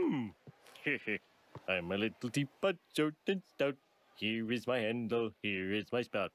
I'm a little teapot, short and stout. Here is my handle, here is my spout.